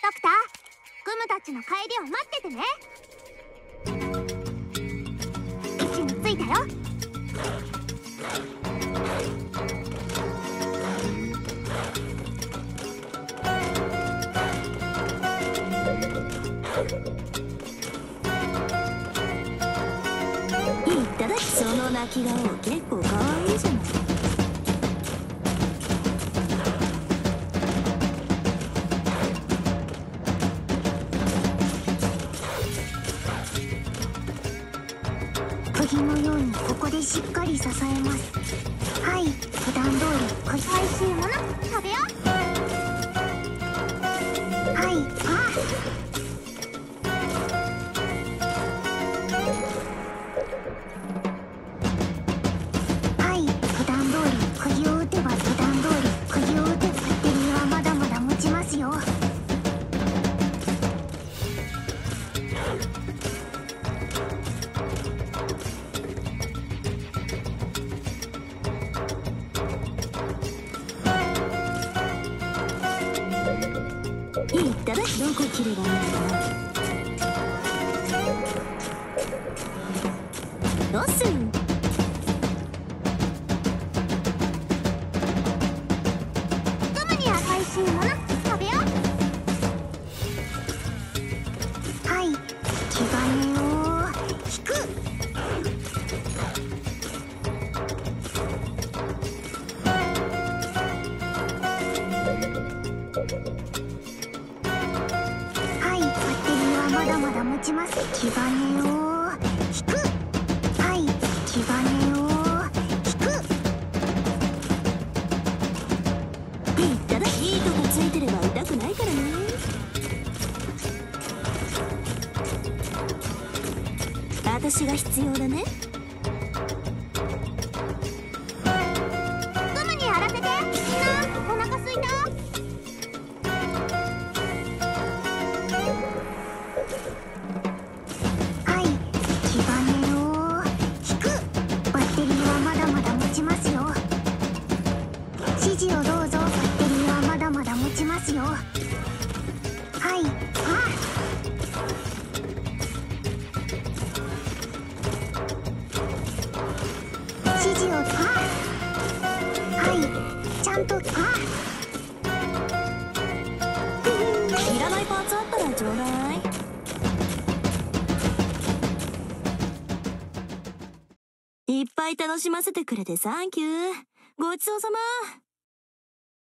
ドクター、グムたちの帰りを待っててね。位置についたよ。 いただき、その泣き顔結構可愛いじゃない。 釘のようにここでしっかり支えます。はい、普段通り美味しいもの食べよう。はい、はい、普段通り釘を打てば、普段通り釘を打てば、バッテリーはまだまだ持ちますよ。 いただき、どこ切ればいいのかな。どうする。 グムには美味しいもの食べよう。はい、黄金を引く。はい、バッテリーはまだまだ持ちます。黄金を引く。はい、黄金を引く。 いただき、いいとこついてれば痛くないからね。私が必要だね。 グムにやらせて。みんなお腹すいた。はい、黄金を引く。バッテリーはまだまだ持ちますよ。指示をどうぞ。バッテリーはまだまだ持ちますよ。はい、指示をはい、ちゃんといらないパーツあったらちょうだい。いっぱい楽しませてくれてサンキュー。ごちそうさま。